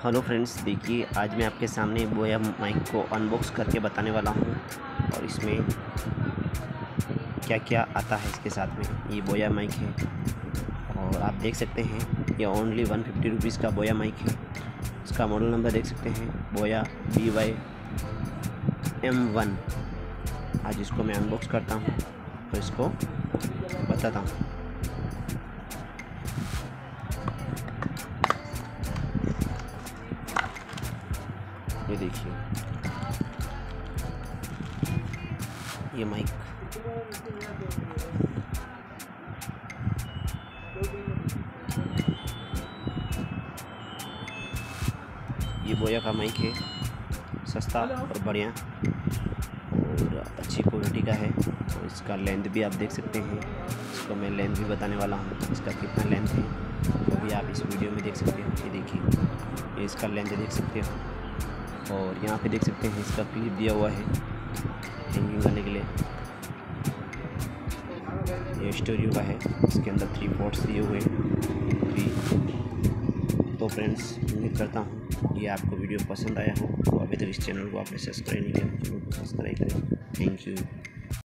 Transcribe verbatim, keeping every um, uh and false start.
Hello friends, देखिए आज मैं आपके सामने बोया माइक को अनबॉक्स करके बताने वाला हूँ और इसमें क्या क्या आता है इसके साथ में। ये बोया माइक है और आप देख सकते हैं ये ओनली वन फिफ्टी रुपीज़ का बोया माइक है। इसका मॉडल नंबर देख सकते हैं बोया बी वाई एम वन। आज इसको मैं अनबॉक्स करता हूँ और इसको बताता हूँ। ये देखिए ये माइक ये बोया का माइक है, सस्ता और बढ़िया और अच्छी क्वालिटी का है। और इसका लेंथ भी आप देख सकते हैं। इसको मैं लेंथ भी बताने वाला हूँ, इसका कितना लेंथ है वो भी आप इस वीडियो में देख सकते हो। ये देखिए ये इसका लेंथ देख सकते हो और यहाँ पे देख सकते हैं इसका क्लिप दिया हुआ है हैंगिंग करने के लिए। ये स्टूडियो का है, इसके अंदर थ्री पोर्ट्स दिए हुए हैं थ्री। तो फ्रेंड्स, उम्मीद करता हूँ ये आपको वीडियो पसंद आया हो। तो अभी तक इस चैनल को आपने सब्सक्राइब नहीं किया तो सब्सक्राइब करें। Thank you.